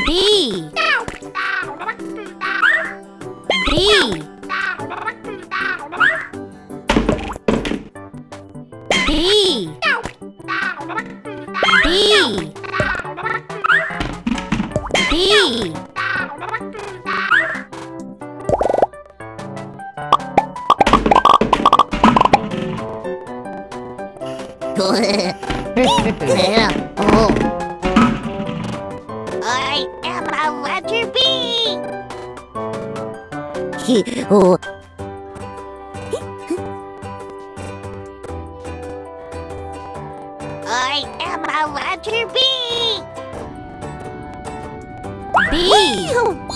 B. B. B. B. B. I am a letter B. I am a letter B. B.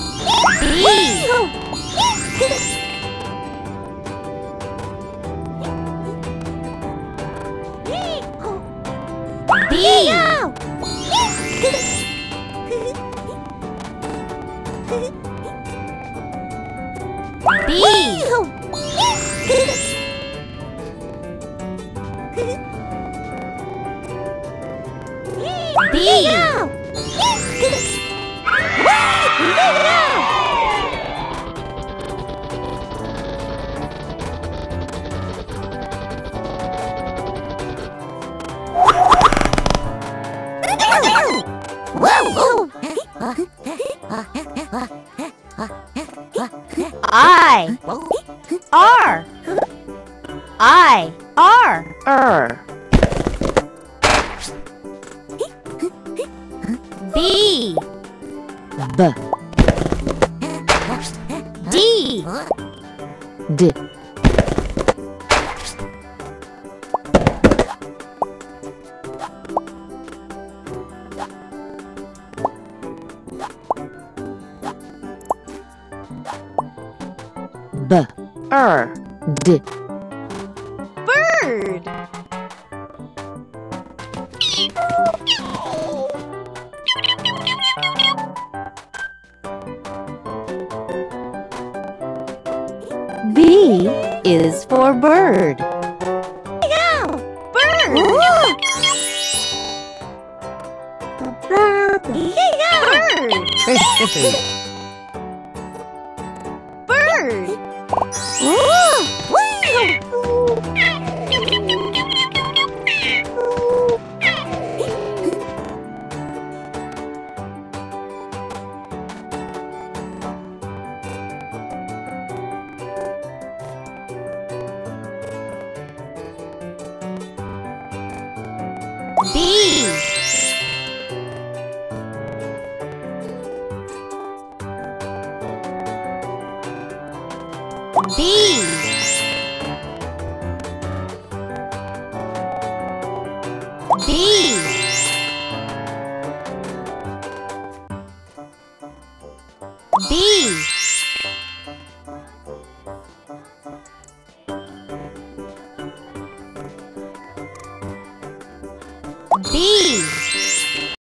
B. I R I R B B D D B D Bird. B is for bird. Bird. Bird. Bird. B. B. B. B. B.